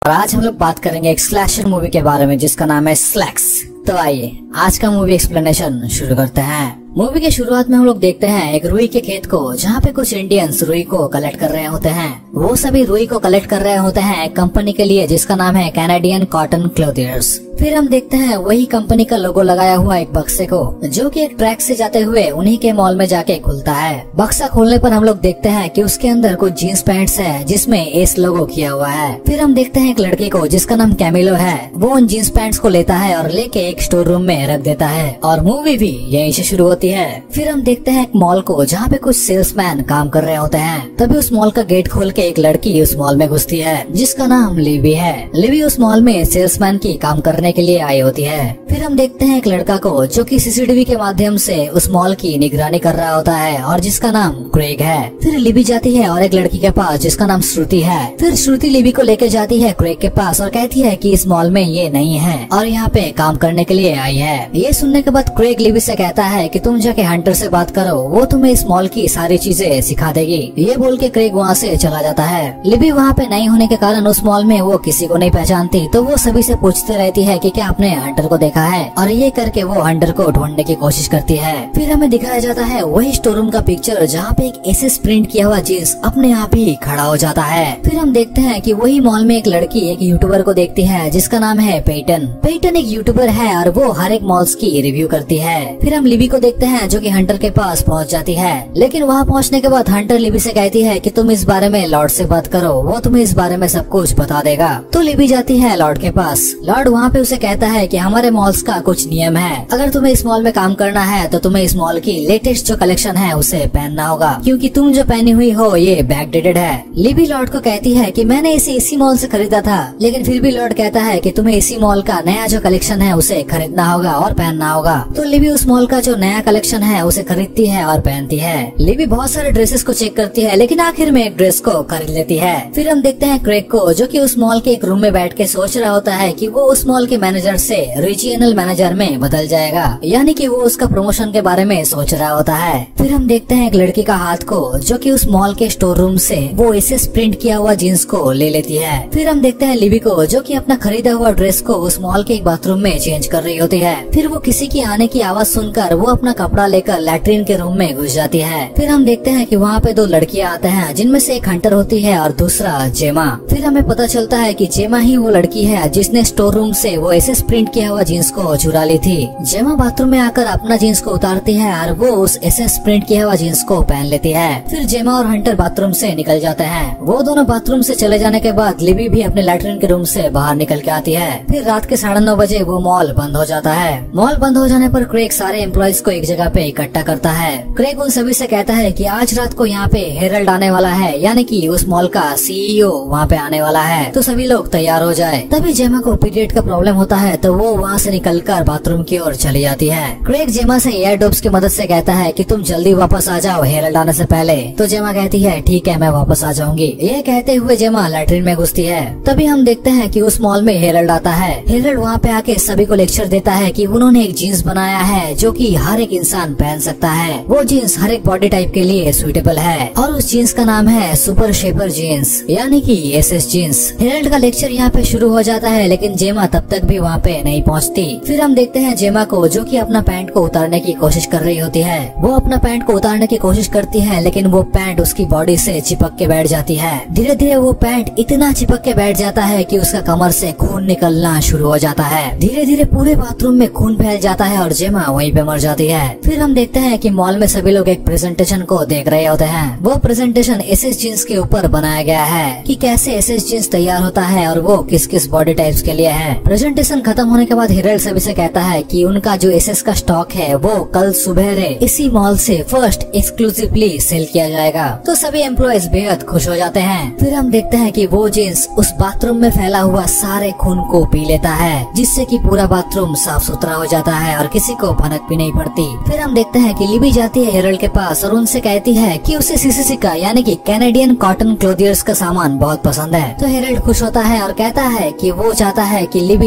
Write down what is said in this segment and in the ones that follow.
और आज हम लोग बात करेंगे एक स्लैशर मूवी के बारे में जिसका नाम है स्लैक्स। तो आइए आज का मूवी एक्सप्लेनेशन शुरू करते हैं। मूवी के शुरुआत में हम लोग देखते हैं एक रुई के खेत को, जहाँ पे कुछ इंडियंस रुई को कलेक्ट कर रहे होते हैं। वो सभी रुई को कलेक्ट कर रहे होते हैं एक कंपनी के लिए जिसका नाम है कैनेडियन कॉटन क्लोथियर्स। फिर हम देखते हैं वही कंपनी का लोगो लगाया हुआ एक बक्से को, जो कि एक ट्रैक से जाते हुए उन्हीं के मॉल में जाके खुलता है। बक्सा खोलने पर हम लोग देखते हैं कि उसके अंदर कुछ जीन्स पैंट्स है जिसमें एस लोगो किया हुआ है। फिर हम देखते हैं एक लड़की को जिसका नाम कैमिलो है, वो उन जीन्स पैंट्स को लेता है और लेके एक स्टोर रूम में रख देता है और मूवी भी यहीं से शुरू होती है। फिर हम देखते हैं एक मॉल को जहाँ पे कुछ सेल्समैन काम कर रहे होते हैं। तभी उस मॉल का गेट खोल के एक लड़की उस मॉल में घुसती है जिसका नाम लिवी है। लिवी उस मॉल में सेल्समैन की काम करने के लिए आई होती है। फिर हम देखते हैं एक लड़का को जो कि सीसीटीवी के माध्यम से उस मॉल की निगरानी कर रहा होता है और जिसका नाम क्रेग है। फिर लिवी जाती है और एक लड़की के पास जिसका नाम श्रुति है। फिर श्रुति लिवी को लेकर जाती है क्रेग के पास और कहती है कि इस मॉल में ये नहीं है और यहाँ पे काम करने के लिए आई है। ये सुनने के बाद क्रेग लिवी से कहता है कि तुम जाके हंटर से बात करो, वो तुम्हें इस मॉल की सारी चीजें सिखा देगी। ये बोल के क्रेग वहाँ से चला जाता है। लिवी वहाँ पे नहीं होने के कारण उस मॉल में वो किसी को नहीं पहचानती, तो वो सभी से पूछते रहती है कि क्या आपने हंटर को देखा है, और ये करके वो हंटर को ढूंढने की कोशिश करती है। फिर हमें दिखाया जाता है वही स्टोर रूम का पिक्चर जहाँ पे एक एसएस प्रिंट किया हुआ जींस अपने आप ही खड़ा हो जाता है। फिर हम देखते हैं कि वही मॉल में एक लड़की एक यूट्यूबर को देखती है जिसका नाम है पेटन। पेटन एक यूट्यूबर है और वो हर एक मॉल्स की रिव्यू करती है। फिर हम लिवी को देखते हैं जो कि हंटर के पास पहुंच जाती है, लेकिन वहां पहुंचने के बाद हंटर लिवी से कहती है कि तुम इस बारे में लॉर्ड से बात करो, वो तुम्हें इस बारे में सब कुछ बता देगा। तो लिवी जाती है लॉर्ड के पास। लॉर्ड वहां पे उसे कहता है कि हमारे मॉल्स का कुछ नियम है, अगर तुम्हें इस मॉल में काम करना है तो तुम्हें इस मॉल की लेटेस्ट जो कलेक्शन है उसे पहनना होगा, क्योंकि तुम जो पहनी हुई हो ये बैकडेटेड है। लिवी लॉर्ड को कहती है कि मैंने इसे इसी मॉल से खरीदा था, लेकिन फिर भी लॉर्ड कहता है कि तुम्हें इसी मॉल का नया जो कलेक्शन है उसे खरीदना होगा और पहनना होगा। तो लिवी उस मॉल का जो नया कलेक्शन है उसे खरीदती है और पहनती है। लिवी बहुत सारे ड्रेसेस को चेक करती है, लेकिन आखिर में एक ड्रेस को खरीद लेती है। फिर हम देखते हैं क्रेग को जो कि उस मॉल के एक रूम में बैठ के सोच रहा होता है कि वो उस मॉल के मैनेजर से रीजियनल मैनेजर में बदल जाएगा, यानी कि वो उसका प्रमोशन के बारे में सोच रहा होता है। फिर हम देखते हैं एक लड़की का हाथ को जो कि उस मॉल के स्टोर रूम से वो एसएस प्रिंट किया हुआ जीन्स को ले लेती है। फिर हम देखते हैं लिवी को जो कि अपना खरीदा हुआ ड्रेस को उस मॉल के एक बाथरूम में चेंज कर रही होती है। फिर वो किसी की आने की आवाज सुनकर वो अपना कपड़ा लेकर लैट्रिन के रूम में घुस जाती है। फिर हम देखते हैं कि वहाँ पे दो लड़कियाँ आते हैं जिनमें से एक हंटर होती है और दूसरा जेमा। फिर हमें पता चलता है कि जेमा ही वो लड़की है जिसने स्टोर रूम से वो एसएस प्रिंट किया हुआ जीन्स को चुरा ली थी। जेमा बाथरूम में आकर अपना जीन्स को उतारती है और वो उस एसएस प्रिंट किया हुआ जीन्स को पहन लेती है। फिर जेमा और हंटर बाथरूम से निकल जाते हैं। वो दोनों बाथरूम से चले जाने के बाद लिवी भी अपने लैट्रिन के रूम से बाहर निकल के आती है। फिर रात के 9:30 बजे वो मॉल बंद हो जाता है। मॉल बंद हो जाने पर क्रेग सारे एम्प्लॉइज को एक जगह पे इकट्ठा करता है। क्रेग उन सभी से कहता है कि आज रात को यहाँ पे हेरल्ड आने वाला है, यानी कि उस मॉल का सीईओ वहाँ पे आने वाला है, तो सभी लोग तैयार हो जाए। तभी जेमा को पीरियड का प्रॉब्लम होता है, तो वो वहाँ से निकलकर बाथरूम की ओर चली जाती है। क्रेग जेमा से एयर डोप्स की मदद से कहता है कि तुम जल्दी वापस आ जाओ हेरल्ड आने से पहले। तो जेमा कहती है ठीक है मैं वापस आ जाऊंगी। ये कहते हुए जेमा लैट्रिन में घुसती है। तभी हम देखते हैं कि उस मॉल में हेरल्ड आता है। हेरल्ड वहाँ पे आके सभी को लेक्चर देता है कि उन्होंने एक जीन्स बनाया है जो कि हर एक इंसान पहन सकता है। वो जीन्स हर एक बॉडी टाइप के लिए सुइटेबल है और उस जीन्स का नाम है सुपर शेपर जीन्स, यानी कि एसएस जीन्स। हेरल्ड का लेक्चर यहाँ पे शुरू हो जाता है, लेकिन जेमा तब तक भी वहाँ पे नहीं पहुँचती। फिर हम देखते हैं जेमा को जो कि अपना पैंट को उतारने की कोशिश कर रही होती है। वो अपना पैंट को उतारने की कोशिश करती है, लेकिन वो पैंट उसकी बॉडी से चिपक के बैठ जाती है। धीरे धीरे वो पैंट इतना चिपक के बैठ जाता है कि उसका कमर से खून निकलना शुरू हो जाता है। धीरे धीरे पूरे बाथरूम में खून फैल जाता है और जेमा वहीं पे मर जाती है। फिर हम देखते हैं कि मॉल में सभी लोग एक प्रेजेंटेशन को देख रहे होते हैं। वो प्रेजेंटेशन एसएस जीन्स के ऊपर बनाया गया है कि कैसे एसएस जीन्स तैयार होता है और वो किस किस बॉडी टाइप्स के लिए है। प्रेजेंटेशन खत्म होने के बाद हेरल्ड सभी से कहता है कि उनका जो एसएस का स्टॉक है वो कल सुबह इसी मॉल से फर्स्ट एक्सक्लूसिवली सेल किया जाएगा। तो सभी एम्प्लॉइज बेहद खुश हो जाते हैं। फिर हम देखते हैं कि वो जीन्स उस बाथरूम में फैला हुआ सारे खून को पी लेता है, जिससे कि पूरा बाथरूम साफ सुथरा हो जाता है और किसी को भनक भी नहीं पड़ती। फिर हम देखते हैं कि लिवी जाती है हेरल्ड के पास और उनसे कहती है कि उसे सीसीसी का यानी कि कैनेडियन कॉटन क्लोथियर्स का सामान बहुत पसंद है। तो हेरल्ड खुश होता है और कहता है कि वो चाहता है कि लिवी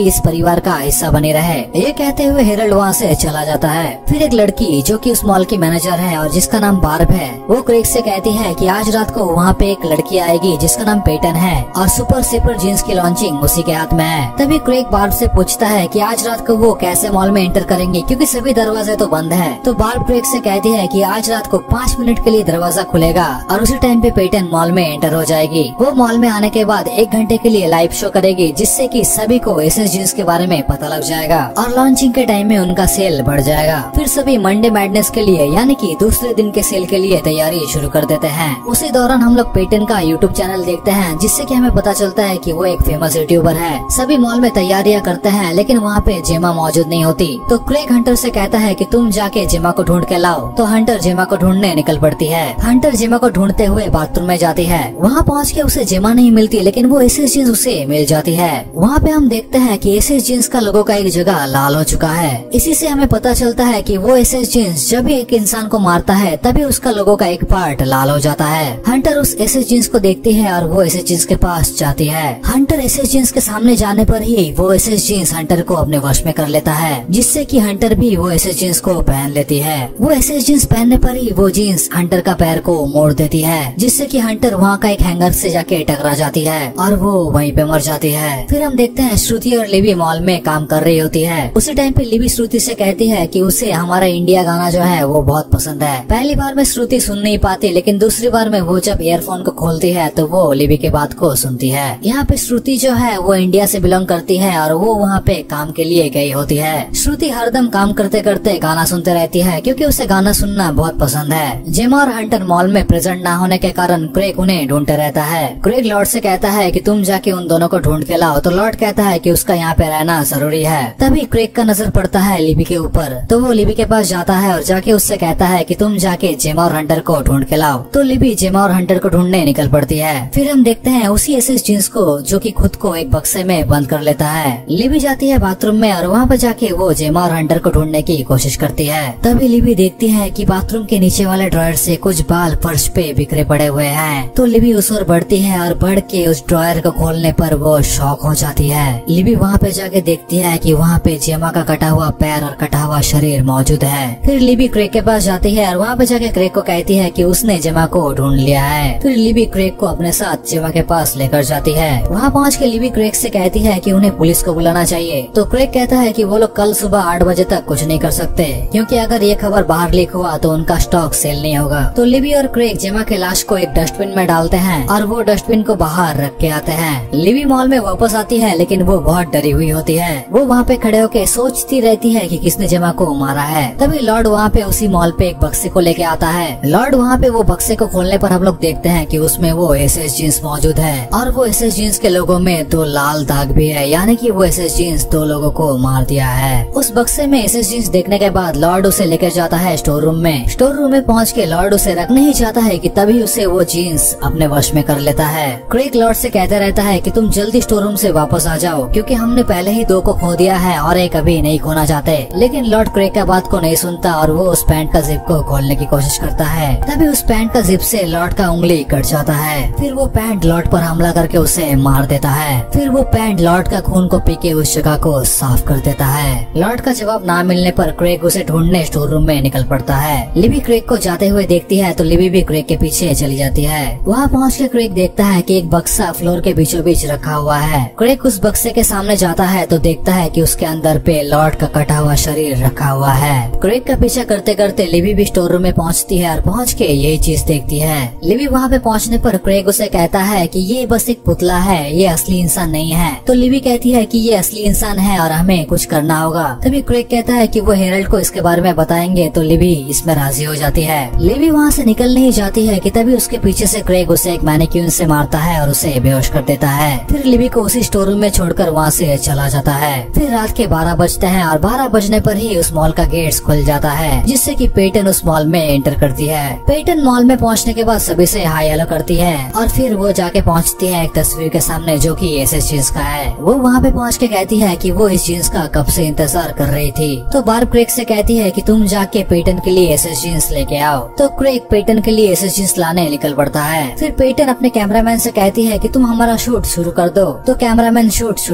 इस परिवार का हिस्सा बनी रहे। ये कहते हुए हेरल्ड वहाँ से चला जाता है। फिर एक लड़की जो कि उस मॉल की मैनेजर है और जिसका नाम बार्ब है, वो क्रेग से कहती है कि आज रात को वहाँ पे एक लड़की आएगी जिसका नाम पेटन है और सुपर सिपर जीन्स की लॉन्चिंग उसी के हाथ में है। तभी क्रेग बार्ब से पूछता है कि आज रात को वो कैसे मॉल में एंटर करेंगे क्योंकि सभी दरवाजे तो बंद है। तो बार्ब क्रेग से कहती है कि आज रात को 5 मिनट के लिए दरवाजा खुलेगा और उसी टाइम पे पेटन मॉल में एंटर हो जाएगी। वो मॉल में आने के बाद 1 घंटे के लिए लाइव शो करेगी जिससे कि सभी को एसएस जीन्स के बारे में पता लग जाएगा और लॉन्चिंग के टाइम में उनका सेल बढ़ जाएगा। फिर सभी मंडे मैडनेस के लिए यानी कि दूसरे दिन के सेल के लिए तैयारी शुरू कर देते हैं। उसी दौरान हम लोग पेटन का यूट्यूब चैनल देखते हैं जिससे कि हमें पता चलता है कि वो एक फेमस यूट्यूबर है। सभी मॉल में तैयारियां करते हैं लेकिन वहाँ पे जेमा मौजूद नहीं होती। तो क्रेग हंटर से कहता है कि तुम जाके जेमा को ढूंढ के लाओ। तो हंटर जेमा को ढूंढने निकल पड़ती है। हंटर जेमा को ढूंढते हुए बाथरूम में जाती है। वहाँ पहुँच के उसे जेमा नहीं मिलती लेकिन वो एसएस जीन्स उसे मिल जाती है। वहाँ पे हम देखते हैं कि एसएस जीन्स का लोगो का एक जगह लाल हो चुका है। इसी से हमें पता चलता है कि वो एसएस जीन्स जब भी एक इंसान को मारता है तभी उसका लोगो का एक पार्ट लाल हो जाता है। हंटर उस एसएस जीन्स को देखती है और वो एसएस जीन्स के पास जाती है। हंटर एसएस जीन्स के सामने जाने पर ही वो एसएस जीन्स हंटर को अपने वश में कर लेता है जिससे कि हंटर भी वो एसएस जीन्स को पहन लेती है। वो एसएस जीन्स पहनने पर ही वो जीन्स हंटर का पैर को मोड़ देती है जिससे कि हंटर वहाँ का एक हैंगर से जाके टकरा जाती है और वो वहीं पे मर जाती है। फिर हम देखते हैं श्रुति और लिबी मॉल में काम कर रही होती है। उसी टाइम पे लिबी श्रुति से कहती है कि उसे हमारा इंडिया गाना जो है वो बहुत पसंद है। पहली बार में श्रुति सुन नहीं पाती लेकिन दूसरी बार में वो जब ईयरफोन को खोलती है तो वो लिबी के बात को सुनती है। यहाँ पे श्रुति जो है वो इंडिया से बिलोंग करती है और वो वहाँ पे काम के लिए गई होती है। श्रुति हरदम काम करते करते गाना सुनते रहती है क्योंकि उसे गाना सुनना बहुत पसंद है। जेमा और हंटर मॉल में प्रेजेंट ना होने के कारण क्रेग उन्हें ढूंढते रहता है। क्रेग लॉर्ड से कहता है कि तुम जाके उन दोनों को ढूंढ के लाओ। तो लॉर्ड कहता है कि उसका यहाँ पे रहना जरूरी है। तभी क्रेग का नजर पड़ता है लिबी के ऊपर। तो वो लिबी के पास जाता है और जाके उससे कहता है कि तुम जाके जेमा और हंटर को ढूंढ के लाओ। तो लिबी जेमा और हंटर को ढूंढने निकल पड़ती है। फिर हम देखते हैं उसी एसएस जीन्स को जो कि खुद को एक बक्से में बंद कर लेता है। लिबी जाती है बाथरूम में और वहाँ पर जाके वो जेमा और हंटर को ढूंढने की कोशिश करती है। तभी लिबी देखती है कि बाथरूम के नीचे वाले ड्रॉयर से कुछ बाल फर्श पे बिखरे पड़े हुए हैं। तो लिबी उस ओर बढ़ती है और बढ़ के उस ड्रॉयर को खोलने पर वो शॉक हो जाती है। लिबी वहाँ पे जाके देखती है कि वहाँ पे जेमा का कटा हुआ पैर और कटा हुआ शरीर मौजूद है। फिर लिबी क्रेग के पास जाती है और वहाँ पे जाके क्रेग को कहती है कि उसने जेमा को ढूंढ लिया है। फिर लिबी क्रेग को अपने साथ जेमा के पास लेकर जाती है। वहाँ पहुँच के लिबी क्रेग से कहती है कि उन्हें पुलिस को बुलाना चाहिए। तो क्रेग कहता है कि वो लोग कल सुबह 8 बजे तक कुछ नहीं कर सकते क्योंकि अगर ये खबर बाहर लीक हुआ तो उनका स्टॉक सेल नहीं होगा। तो लिबी और क्रेग जेमा के लाश को एक डस्टबिन में डालते हैं और वो डस्टबिन को बाहर रख के आते हैं। लिबी मॉल में वापस आती है लेकिन वो बहुत डरी हुई होती है। वो वहाँ पे खड़े होके सोचती रहती है कि किसने जेमा को मारा है। तभी लॉर्ड वहाँ पे उसी मॉल पे एक बक्से को लेके आता है। लॉर्ड वहाँ पे वो बक्से को खोलने पर हम लोग देखते हैं कि उसमें वो एसएस जीन्स मौजूद है और वो एसएस जीन्स के लोगों में 2 लाल दाग भी है यानी कि वो एसएस जीन्स 2 लोगों को मार दिया है। उस बक्से में एसएस जीन्स देखने के बाद लॉर्ड उसे लेकर जाता है स्टोर रूम में। स्टोर रूम में पहुँच के लॉर्ड उसे रखना ही चाहता है कि तभी उसे वो जीन्स अपने वश में कर लेता है। क्रेग लॉर्ड से कहता रहता है कि तुम जल्दी स्टोर रूम से वापस आ जाओ क्योंकि हमने पहले ही 2 को खो दिया है और एक अभी नहीं खोना चाहते। लेकिन लॉर्ड क्रेग का बात को नहीं सुनता और वो उस पैंट का जिप को खोलने की कोशिश करता है। तभी उस पैंट का जिप से लॉर्ड का उंगली कट जाता है। फिर वो पैंट लॉर्ड पर हमला करके उसे मार देता है। फिर वो पैंट लॉर्ड का खून को पी के उस जगह को साफ कर देता है। लॉर्ड का जवाब ना मिलने पर क्रेग उसे ढूंढने स्टोर रूम में निकल पड़ता है। लिबी क्रेग को जाते हुए देखती है तो लिबी भी क्रेग के पीछे चली जाती है। वहाँ पहुँच के क्रेग देखता है कि एक बक्सा फ्लोर के बीचों बीच रखा हुआ है। क्रेग उस बक्से के सामने जाता है तो देखता है कि उसके अंदर पे लॉर्ड का कटा हुआ शरीर रखा हुआ है। क्रेग का पीछा करते करते लिबी भी स्टोर रूम में पहुँचती है और पहुँच के यही चीज देखती है। लिबी वहाँ पे पहुँचने पर क्रेग उसे कहता है कि ये बस एक पुतला है, ये असली इंसान नहीं है। तो लिबी कहती है कि ये असली इंसान है और हमें कुछ करना होगा। तभी क्रेग कहता है कि वो हेरल्ड को इसके बारे में बताएंगे तो लिबी इसमें राजी हो जाती है। लिबी वहाँ से निकलने ही जाती है कि तभी उसके पीछे से क्रेग उसे एक मैनिक्यून से मारता है और उसे बेहोश कर देता है। फिर लिबी को उसी स्टोर रूम में छोड़कर वहाँ से चला जाता है। फिर रात के 12 बजते हैं और 12 बजने पर ही उस मॉल का गेट्स खुल जाता है जिससे कि पेटन उस मॉल में एंटर करती है। पेटन मॉल में पहुँचने के बाद सभी से हाय हेलो करती है और फिर वो जाके पहुँचती है एक तस्वीर के सामने जो कि एसएस जीन्स का है। वो वहाँ पे पहुँच के कहती है कि वो इस जीन्स का कब से इंतजार कर रही थी। तो बार्ब क्रेग से कहती है कि तुम जाके पेटन के लिए एसएस जीन्स लेके आओ। तो क्रेग पेटन के लिए एसएस जीन्स लाने निकल पड़ता है। फिर पेटन अपने कैमरामैन से कहती है कि तुम हमारा शूट शुरू कर दो। तो कैमरामैन शूट शुरू कर देती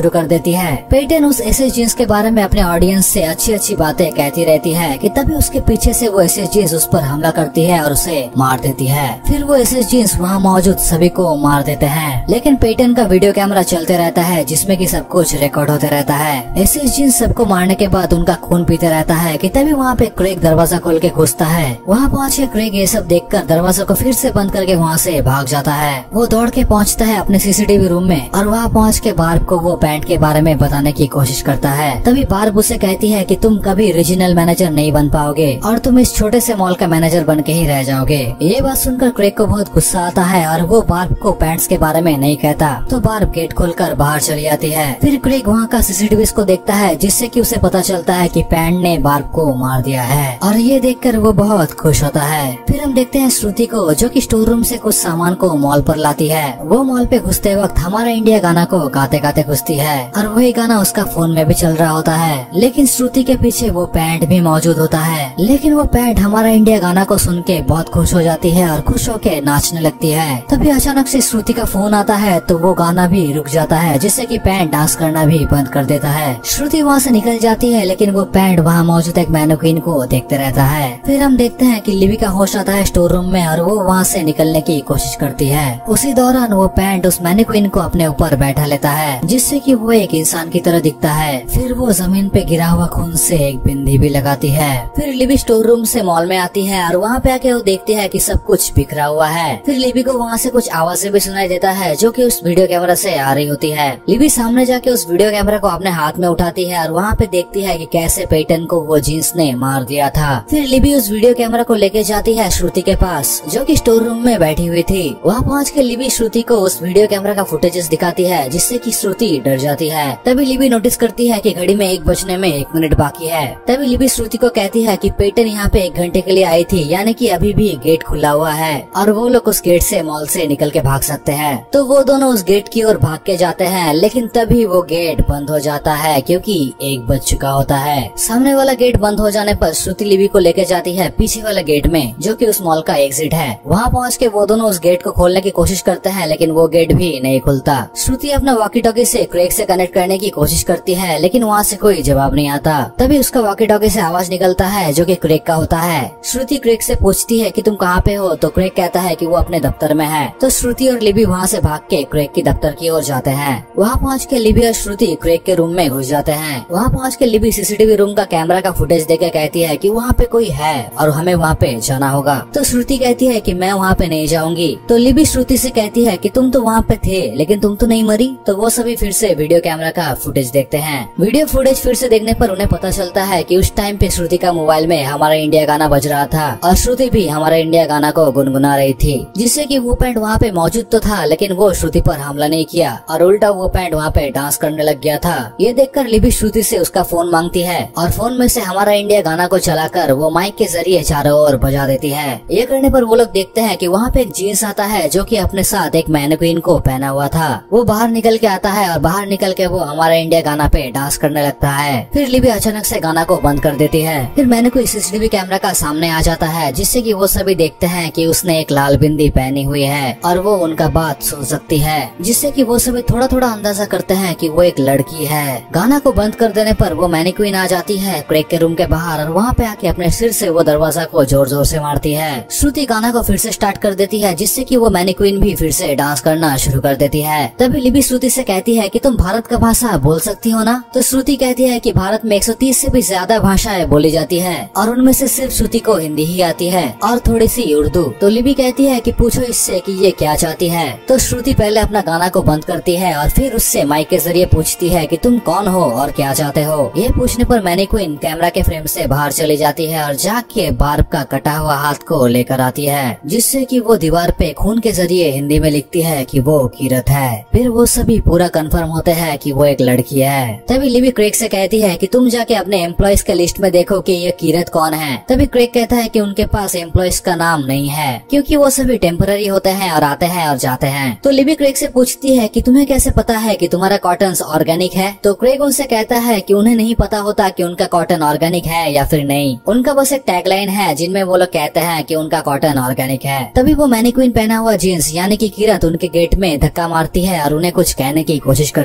रहती है। पेटन उस एसएस जीन्स के बारे में अपने ऑडियंस से अच्छी अच्छी बातें कहती रहती है कि तभी उसके पीछे से वो एसएस जीन्स उस पर हमला करती है और उसे मार देती है। फिर वो एसएस जीन्स वहाँ मौजूद सभी को मार देते हैं, लेकिन पेटन का वीडियो कैमरा चलते रहता है जिसमें कि सब कुछ रिकॉर्ड होते रहता है। एसएस जीन्स सबको मारने के बाद उनका खून पीते रहता है कि तभी वहाँ पे क्रेग दरवाजा खोल के घुसता है। वहाँ पहुँच के क्रेग ये सब देखकर दरवाजा को फिर से बंद करके वहाँ से भाग जाता है। वो दौड़ के पहुँचता है अपने सीसीटीवी रूम में और वहाँ पहुँच के बार्ब को वो पैंट के बारे में बताने की कोशिश करता है। तभी बार्ब उसे कहती है कि तुम कभी रीजनल मैनेजर नहीं बन पाओगे और तुम इस छोटे से मॉल का मैनेजर बन के ही रह जाओगे। ये बात सुनकर क्रेग को बहुत गुस्सा आता है और वो बार्ब को पैंट्स के बारे में नहीं कहता, तो बार्ब गेट खोलकर बाहर चली जाती है। फिर क्रेग वहाँ का सीसीटीवी को देखता है जिससे कि उसे पता चलता है कि पैंट ने बार्ब को मार दिया है और ये देखकर वो बहुत खुश होता है। फिर हम देखते हैं श्रुति को जो कि स्टोर रूम से कुछ सामान को मॉल पर लाती है। वो मॉल पे घुसते वक्त हमारा इंडिया गाना को गाते गाते घुसती है और वही गाना उसका फोन में भी चल रहा होता है, लेकिन श्रुति के पीछे वो पैंट भी मौजूद होता है। लेकिन वो पैंट हमारा इंडिया गाना को सुन के बहुत खुश हो जाती है और खुश होके नाचने लगती है। तभी अचानक से श्रुति का फोन आता है तो वो गाना भी रुक जाता है जिससे कि पैंट डांस करना भी बंद कर देता है। श्रुति वहाँ से निकल जाती है लेकिन वो पैंट वहाँ मौजूद एक मैनेक्विन को देखते रहता है। फिर हम देखते हैं कि लिवी का होश आता है स्टोर रूम में और वो वहाँ से निकलने की कोशिश करती है। उसी दौरान वो पैंट उस मैनेक्विन को अपने ऊपर बैठा लेता है जिससे कि वो एक इंसान की तरह दिखता है। फिर वो जमीन पे गिरा हुआ खून से एक बिंदी भी लगाती है। फिर लिवी स्टोर रूम से मॉल में आती है और वहाँ पे आके वो देखती है कि सब कुछ बिखरा हुआ है। फिर लिवी को वहाँ से कुछ आवाजें भी सुनाई देता है जो कि उस वीडियो कैमरा से आ रही होती है। लिवी सामने जाके उस वीडियो कैमरा को अपने हाथ में उठाती है और वहाँ पे देखती है कि कैसे पेटन को वो जींस ने मार दिया था। फिर लिवी उस वीडियो कैमरा को लेके जाती है श्रुति के पास जो कि स्टोर रूम में बैठी हुई थी। वहाँ पहुँच के लिवी श्रुति को उस वीडियो कैमरा का फुटेजेस दिखाती है जिससे कि श्रुति डर जाती है। तभी लिवी नोटिस करती है कि घड़ी में 1 बजने में 1 मिनट बाकी है। तभी लिवी श्रुति को कहती है कि पेटन यहाँ पे 1 घंटे के लिए आई थी, यानी कि अभी भी गेट खुला हुआ है और वो लोग उस गेट से मॉल से निकल के भाग सकते हैं। तो वो दोनों उस गेट की ओर भाग के जाते हैं, लेकिन तभी वो गेट बंद हो जाता है क्योंकि 1 बज चुका होता है। सामने वाला गेट बंद हो जाने पर श्रुति लिवी को लेकर जाती है पीछे वाले गेट में जो कि उस मॉल का एग्जिट है। वहाँ पहुँच के वो दोनों उस गेट को खोलने की कोशिश करते हैं लेकिन वो गेट भी नहीं खुलता। श्रुति अपना वॉकी टॉकी से क्रेग से कनेक्ट करने की कोशिश करती है लेकिन वहाँ से कोई जवाब नहीं आता। तभी उसका वॉकी टॉकी से आवाज निकलता है जो कि क्रेग का होता है। श्रुति क्रेग से पूछती है कि तुम कहाँ पे हो, तो क्रेग कहता है कि वो अपने दफ्तर में है। तो श्रुति और लिबी वहाँ से भाग के क्रेग की दफ्तर की ओर जाते हैं। वहाँ पहुँच के लिबी और श्रुति क्रेग के रूम में घुस जाते हैं। वहाँ पहुँच के लिबी सीसीटीवी रूम का कैमरा का फुटेज देकर कहती है कि वहाँ पे कोई है और हमें वहाँ पे जाना होगा। तो श्रुति कहती है कि मैं वहाँ पे नहीं जाऊंगी। तो लिबी श्रुति से कहती है कि तुम तो वहाँ पे थे लेकिन तुम तो नहीं मरी। तो वो सभी फिर से वीडियो कैमरा का फुटेज देखते हैं। वीडियो फुटेज फिर से देखने पर उन्हें पता चलता है कि उस टाइम पे श्रुति का मोबाइल में हमारा इंडिया गाना बज रहा था और श्रुति भी हमारा इंडिया गाना को गुनगुना रही थी, जिससे कि वो पैंट वहाँ पे मौजूद तो था लेकिन वो श्रुति पर हमला नहीं किया और उल्टा वो पैंट वहाँ पे डांस करने लग गया था। ये देखकर लिबी श्रुति से उसका फोन मांगती है और फोन में से हमारा इंडिया गाना को चलाकर वो माइक के जरिए चारों ओर बजा देती है। ये करने पर वो लोग देखते हैं कि वहाँ पे एक जीन्स आता है जो कि अपने साथ एक मैनेक्विन को पहना हुआ था। वो बाहर निकल के आता है और बाहर निकल के वो हमारा इंडिया गाना पे डांस करने लगता है। फिर लिबी अचानक से गाना को बंद कर देती है। फिर मैनेक्विन सीसीटीवी कैमरा का सामने आ जाता है जिससे कि वो सभी देखते हैं कि उसने एक लाल बिंदी पहनी हुई है और वो उनका बात सुन सकती है, जिससे कि वो सभी थोड़ा थोड़ा अंदाजा करते हैं कि वो एक लड़की है। गाना को बंद कर देने पर वो मैनेक्विन आ जाती है क्रेग के रूम के बाहर और वहाँ पे आके अपने सिर से वो दरवाजा को जोर जोर से मारती है। श्रुति गाना को फिर से स्टार्ट कर देती है जिससे कि वो मैनेक्विन भी फिर से डांस करना शुरू कर देती है। तभी लिबी श्रुति से कहती है कि तुम भारत का भाषा बोल सकती हो ना। तो श्रुति कहती है कि भारत में 130 से भी ज्यादा भाषाएं बोली जाती है और उनमें से सिर्फ श्रुति को हिंदी ही आती है और थोड़ी सी उर्दू। तो लिबी कहती है कि पूछो इससे कि ये क्या चाहती है। तो श्रुति पहले अपना गाना को बंद करती है और फिर उससे माइक के जरिए पूछती है कि तुम कौन हो और क्या चाहते हो। ये पूछने पर मैनेक्विन कैमरा के फ्रेम से बाहर चली जाती है और जाके बार्ब का कटा हुआ हाथ को लेकर आती है, जिससे कि वो दीवार पे खून के जरिए हिंदी में लिखती है कि वो कीरत है। फिर वो सभी पूरा कंफर्म होते हैं कि वो एक लड़की है। तभी लिबी क्रेग से कहती है कि तुम जाके अपने एम्प्लॉयज के लिस्ट में देखो कि ये कीरत कौन है। तभी क्रेग कहता है कि उनके पास एम्प्लॉयज का नाम नहीं है क्योंकि वो सभी टेम्पररी होते हैं और आते हैं और जाते हैं। तो लिबी क्रेग से पूछती है कि तुम्हें कैसे पता है कि तुम्हारा कॉटन ऑर्गेनिक है। तो क्रेग उनसे कहता है कि उन्हें नहीं पता होता कि उनका कॉटन ऑर्गेनिक है या फिर नहीं, उनका बस एक टैगलाइन है जिनमें वो लोग कहते हैं कि उनका कॉटन ऑर्गेनिक है। तभी वो मैनेक्विन पहना हुआ जीन्स यानी कि कीरत उनके गेट में धक्का मारती है और उन्हें कुछ कहने की कोशिश करती है।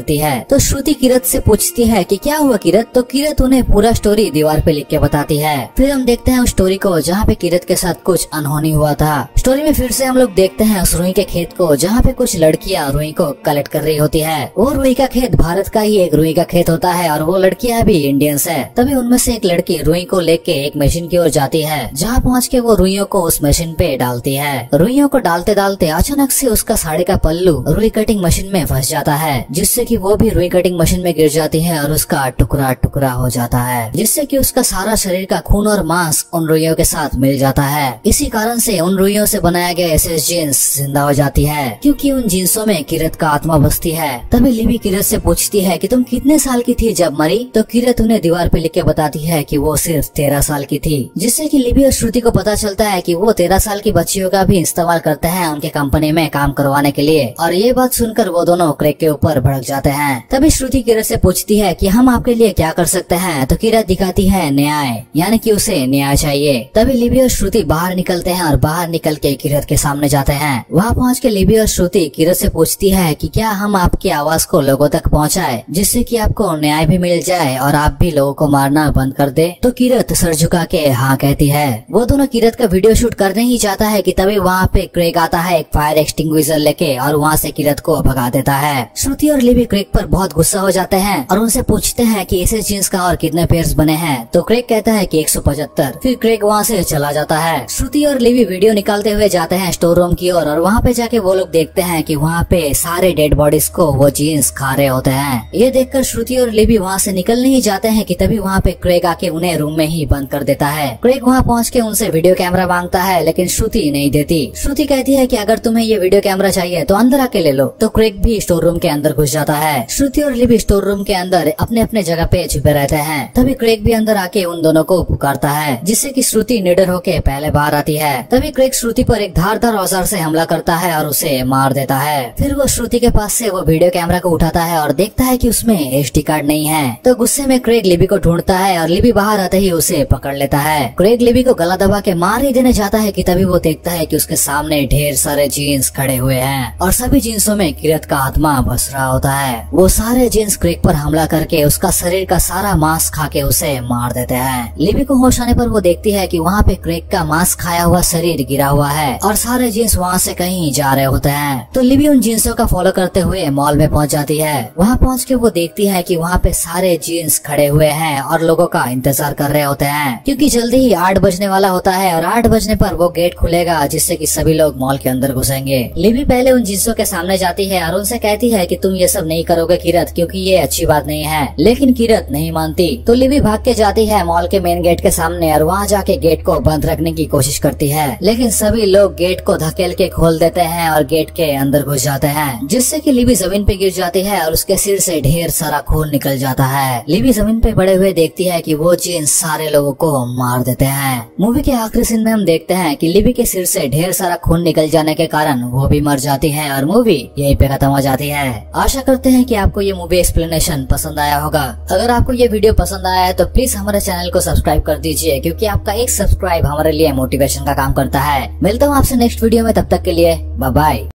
तो श्रुति किरत से पूछती है कि क्या हुआ किरत, तो किरत उन्हें पूरा स्टोरी दीवार पे लिख के बताती है। फिर हम देखते हैं उस स्टोरी को जहाँ पे किरत के साथ कुछ अनहोनी हुआ था। स्टोरी में फिर से हम लोग देखते हैं उस रुई के खेत को जहाँ पे कुछ लड़कियाँ रुई को कलेक्ट कर रही होती है। वो रुई का खेत भारत का ही एक रुई का खेत होता है और वो लड़कियाँ भी इंडियंस है। तभी उनमें से एक लड़की रुई को लेके एक मशीन की ओर जाती है, जहाँ पहुँच के वो रुइयों को उस मशीन पे डालती है। रुइयों को डालते डालते अचानक से उसका साड़ी का पल्लू रुई कटिंग मशीन में फंस जाता है, जिससे कि वो भी रुई कटिंग मशीन में गिर जाती है और उसका टुकड़ा टुकड़ा हो जाता है, जिससे कि उसका सारा शरीर का खून और मांस उन रुइयों के साथ मिल जाता है। इसी कारण से उन रुइयों से बनाया गया एसएस जीन्स जिंदा हो जाती है, क्योंकि उन जींसों में किरत का आत्मा बसती है। तभी लिबी किरत से पूछती है कि तुम कितने साल की थी जब मरी, तो किरत उन्हें दीवार पे लिख के बताती है कि वो सिर्फ 13 साल की थी, जिससे कि लिबी और श्रुति को पता चलता है कि वो 13 साल की बच्चियों का भी इस्तेमाल करते हैं उनके कंपनी में काम करवाने के लिए। और ये बात सुनकर वो दोनों क्रेग के ऊपर भड़क जाते हैं। तभी श्रुति किरत से पूछती है कि हम आपके लिए क्या कर सकते हैं, तो किरत दिखाती है न्याय, यानी कि उसे न्याय चाहिए। तभी लिबी और श्रुति बाहर निकलते हैं और बाहर निकल के किरत के सामने जाते हैं। वहाँ पहुँच के लिबी और श्रुति किरत से पूछती है कि क्या हम आपकी आवाज को लोगों तक पहुँचाए, जिससे कि आपको न्याय भी मिल जाए और आप भी लोगों को मारना बंद कर दे। तो किरत सर झुका के हाँ कहती है। वो दोनों किरत का वीडियो शूट करने ही चाहता है कि तभी वहाँ पे क्रेग आता है एक फायर एक्सटिंग्विशर लेके और वहाँ से किरत को भगा देता है। श्रुति और लिबी क्रेग पर बहुत गुस्सा हो जाते हैं और उनसे पूछते हैं कि इस जीन्स का और कितने पेयर्स बने हैं, तो क्रेग कहता है कि 175। फिर क्रेग वहाँ से चला जाता है। श्रुति और लिबी वीडियो निकालते हुए जाते हैं स्टोर रूम की ओर और वहाँ पे जाके वो लोग देखते हैं कि वहाँ पे सारे डेड बॉडीज को वो जीन्स खा रहे होते हैं। ये देखकर श्रुति और लिबी वहाँ से निकलने ही जाते हैं कि तभी वहाँ पे क्रेग आके उन्हें रूम में ही बंद कर देता है। क्रेग वहाँ पहुँच के उनसे वीडियो कैमरा मांगता है, लेकिन श्रुति नहीं देती। श्रुति कहती है कि अगर तुम्हें ये वीडियो कैमरा चाहिए तो अंदर आके ले लो। तो क्रेग भी स्टोर रूम के अंदर घुस जाता है। श्रुति और लिबी स्टोर रूम के अंदर अपने अपने जगह पे छुपे रहते हैं। तभी क्रेग भी अंदर आके उन दोनों को पुकारता है, जिससे कि श्रुति निडर होके पहले बाहर आती है। तभी क्रेग श्रुति पर एक धारदार औजार से हमला करता है और उसे मार देता है। फिर वो श्रुति के पास से वो वीडियो कैमरा को उठाता है और देखता है कि उसमें एसडी कार्ड नहीं है। तो गुस्से में क्रेग लिबी को ढूंढता है और लिबी बाहर आते ही उसे पकड़ लेता है। क्रेग लिबी को गला दबा के मार ही देने जाता है कि तभी वो देखता है कि उसके सामने ढेर सारे जीन्स खड़े हुए हैं और सभी जीन्सों में किरत का आत्मा बस रहा होता है। वो सारे जीन्स क्रेग पर हमला करके उसका शरीर का सारा मांस खा के उसे मार देते हैं। लिबी को होश आने पर वो देखती है कि वहाँ पे क्रेग का मांस खाया हुआ शरीर गिरा हुआ है और सारे जीन्स वहाँ से कहीं जा रहे होते हैं। तो लिबी उन जीन्सों का फॉलो करते हुए मॉल में पहुँच जाती है। वहाँ पहुँच के वो देखती है कि वहाँ पे सारे जीन्स खड़े हुए हैं और लोगों का इंतजार कर रहे होते हैं, क्योंकि जल्दी ही 8 बजने वाला होता है और 8 बजने पर वो गेट खुलेगा, जिससे कि सभी लोग मॉल के अंदर घुसेंगे। लिबी पहले उन जीन्सों के सामने जाती है और उनसे कहती है कि तुम ये सब नहीं करोगे किरत, क्योंकि ये अच्छी बात नहीं है। लेकिन किरत नहीं मानती। तो लिबी भाग के जाती है मॉल के मेन गेट के सामने और वहाँ जाके गेट को बंद रखने की कोशिश करती है, लेकिन सभी लोग गेट को धकेल के खोल देते हैं और गेट के अंदर घुस जाते हैं, जिससे कि लिबी जमीन पे गिर जाती है और उसके सिर से ढेर सारा खून निकल जाता है। लिबी जमीन पे पड़े हुए देखती है कि वो जीन्स सारे लोगों को मार देते हैं। मूवी के आखिरी सीन में हम देखते हैं कि लिबी के सिर से ढेर सारा खून निकल जाने के कारण वो भी मर जाती है और मूवी यहीं पे खत्म हो जाती है। आशा करते हैं कि आपको ये मूवी एक्सप्लेनेशन पसंद आया होगा। अगर आपको ये वीडियो पसंद आया है तो प्लीज हमारे चैनल को सब्सक्राइब कर दीजिए, क्योंकि आपका एक सब्सक्राइब हमारे लिए मोटिवेशन का काम करता है। मिलता हूँ आपसे नेक्स्ट वीडियो में, तब तक के लिए बाय बाय।